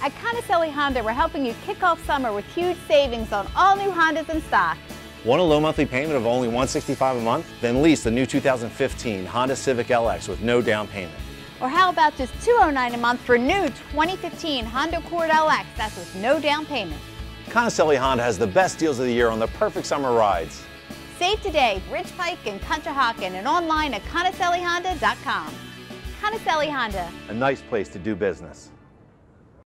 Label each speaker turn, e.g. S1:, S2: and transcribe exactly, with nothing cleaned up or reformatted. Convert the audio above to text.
S1: At Conicelli Honda, we're helping you kick off summer with huge savings on all new Hondas in stock.
S2: Want a low monthly payment of only one hundred sixty-five dollars a month? Then lease the new two thousand fifteen Honda Civic L X with no down payment.
S1: Or how about just two hundred nine dollars a month for new twenty fifteen Honda Accord L X, that's with no down payment.
S2: Conicelli Honda has the best deals of the year on the perfect summer rides.
S1: Save today, Ridge Pike and Conshohocken, and online at Conicelli Honda dot com. Conicelli Honda.
S2: A nice place to do business.